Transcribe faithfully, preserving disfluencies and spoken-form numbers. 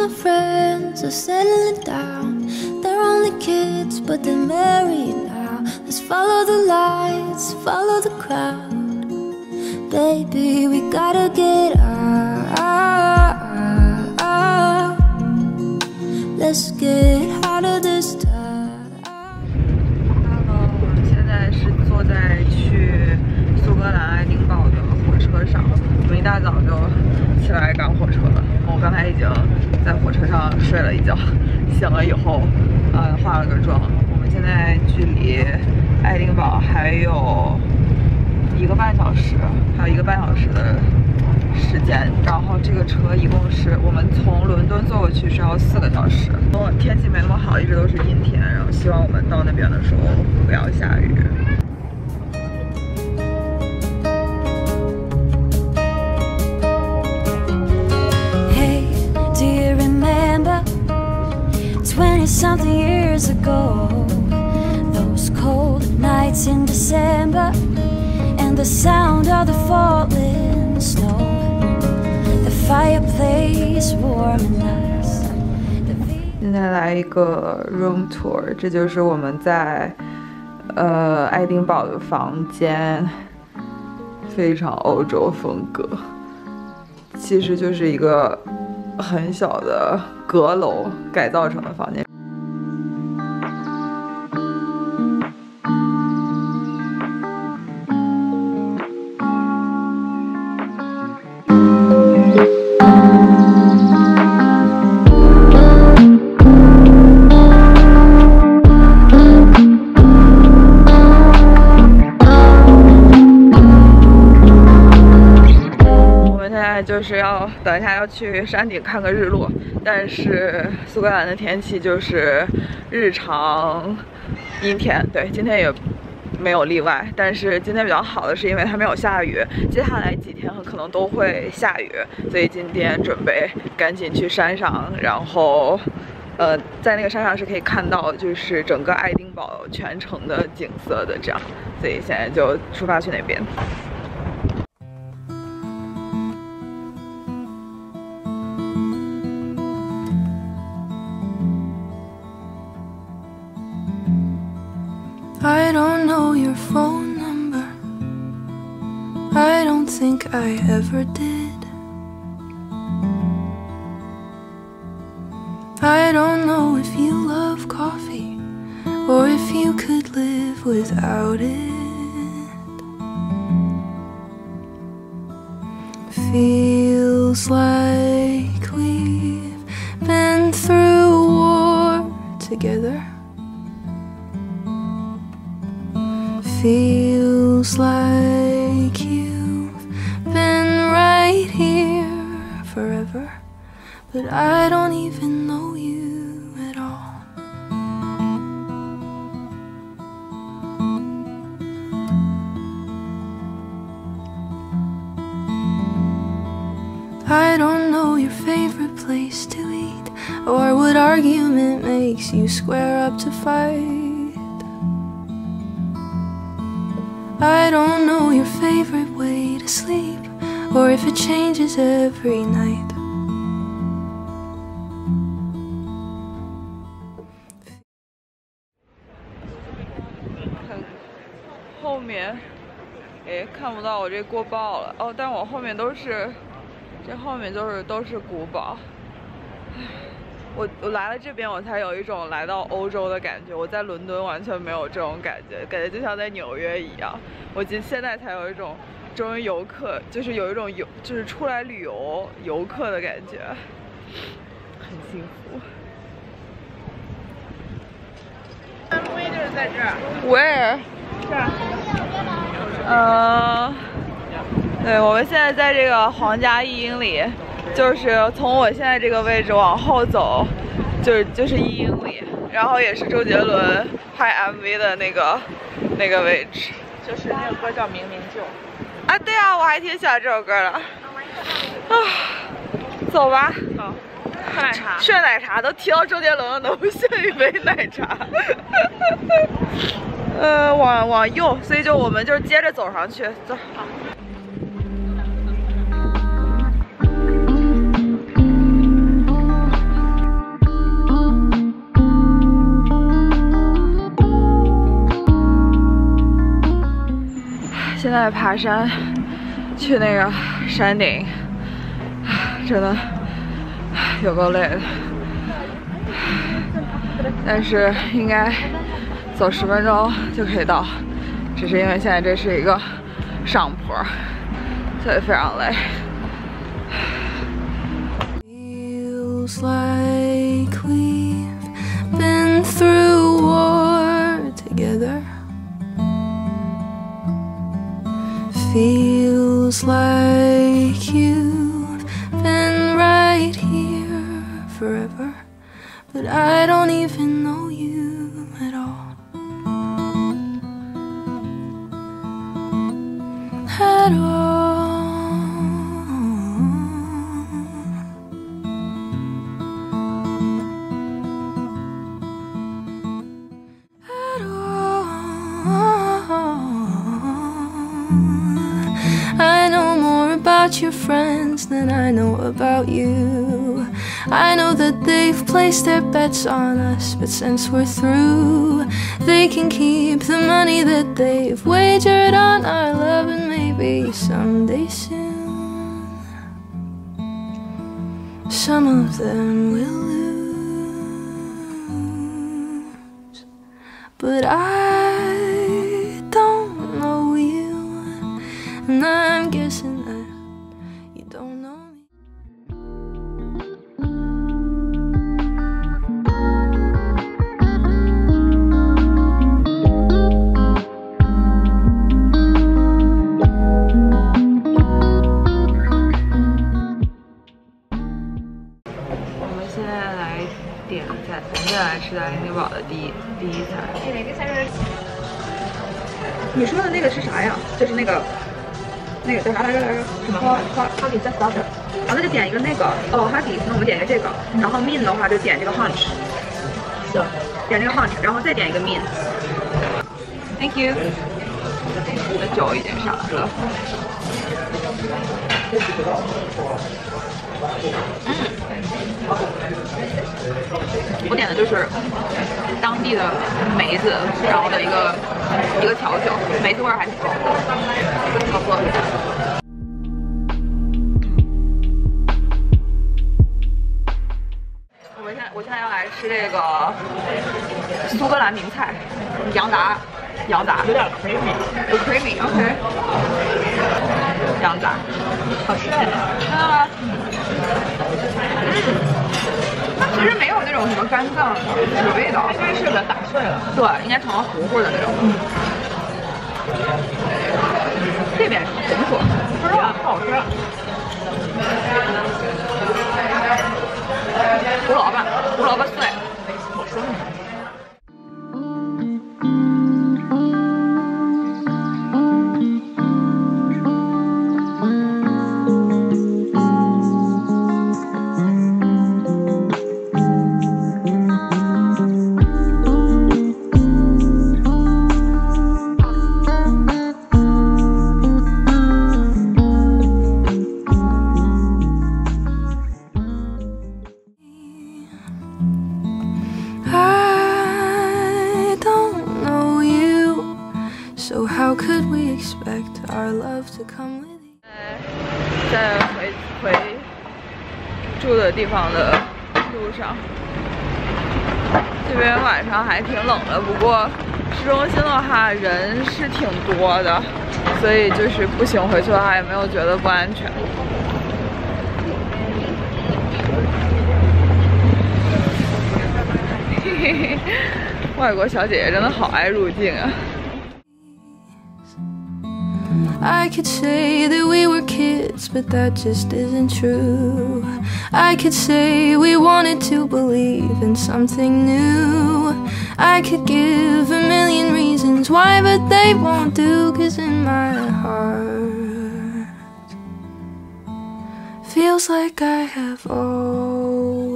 my friends are settling down. They're only kids, but they're married now. Let's follow the lights, follow the crowd. Baby, we gotta get out. Let's get out of this town. Hello， 我们现在是坐在去苏格兰爱丁堡的火车上。我们一大早就起来赶火车了。我刚才已经在火车上睡了一觉，醒了以后，呃，化了个妆。我们现在距离爱丁堡还有一个半小时，还有一个半小时的时间。然后这个车一共是我们从伦敦坐过去是要四个小时。天气没那么好，一直都是阴天。然后希望我们到那边的时候不要下雨。 Something years ago, those cold nights in December, and the sound of the falling snow, the fireplace warm and nice. 现在来一个 room tour， 这就是我们在呃爱丁堡的房间，非常欧洲风格，其实就是一个很小的阁楼改造成的房间。就是要等一下要去山顶看个日落，但是苏格兰的天气就是日常阴天，对，今天也没有例外。但是今天比较好的是因为它没有下雨，接下来几天很可能都会下雨，所以今天准备赶紧去山上，然后呃，在那个山上是可以看到就是整个爱丁堡全城的景色的，这样，所以现在就出发去那边。 I don't know your phone number. I don't think I ever did. I don't know if you love coffee or if you could live without it. Feels like we've been through war together. Feels like you've been right here forever, but I don't even know you at all. I don't know your favorite place to eat, or what argument makes you square up to fight. I don't know your favorite way to sleep, or if it changes every night. 看后面，哎，看不到我这过曝了哦，但我后面都是，这后面都是都是古堡。我我来了这边，我才有一种来到欧洲的感觉。我在伦敦完全没有这种感觉，感觉就像在纽约一样。我今现在才有一种终于游客，就是有一种游，就是出来旅游游客的感觉，很幸福。安徽就是在这儿。Where？ 这儿。呃，对，我们现在在这个皇家一英里。就是从我现在这个位置往后走，就是就是一英里，然后也是周杰伦拍 M V 的那个那个位置， 就是那个歌叫《明明就》 啊，对啊，我还挺喜欢这首歌的。啊，走吧。 走，喝奶茶。 炫奶茶都提到周杰伦了，能不炫一杯奶茶？呃，往往右，所以就我们就接着走上去，走。好。 在爬山，去那个山顶，真的有够累的。但是应该走十分钟就可以到，只是因为现在这是一个上坡，所以非常累。 Feels like we've been through war together. Feels like you've been right here forever, but I don't even know you at all. At all. I know more about your friends than I know about you. I know that they've placed their bets on us, but since we're through, they can keep the money that they've wagered on our love, and maybe someday soon, some of them will lose. But I don't know you, and I'm guessing that you don't know me. 我们现在来点菜，咱们来吃大英堡的第一第一餐。你说的那个是啥呀？就是那个。 那个叫啥来着来着？什么？哈哈哈迪 just starter。啊，那就点一个那个哦，哈迪，那我们点一个这个。然后 mean 的话就点这个 hunch。行，点这个 hunch， 然后再点一个 mean。Thank you。我的酒已经上来了。嗯。我点的就是当地的梅子，然后的一个一个调酒，梅子味儿还挺重，好喝。我现在我现在要来吃这个苏格兰名菜羊杂，羊杂有点 creamy， 有 creamy，OK， 羊杂，好吃哎，看到吗？嗯。 它其实没有那种什么肝脏的味道，应该是给打碎了。对，应该成了糊糊的那种。嗯、这边是红薯，不知道不好吃。胡萝卜，胡萝卜碎，好吃。 So how could we expect our love to come with you? 在回回住的地方的路上，这边晚上还挺冷的，不过市中心的话人是挺多的，所以就是步行回去的话也没有觉得不安全。嘿嘿嘿，外国小姐姐真的好爱入境啊！ I could say that we were kids, but that just isn't true. I could say we wanted to believe in something new. I could give a million reasons why, but they won't do. 'Cause in my heart feels like I have always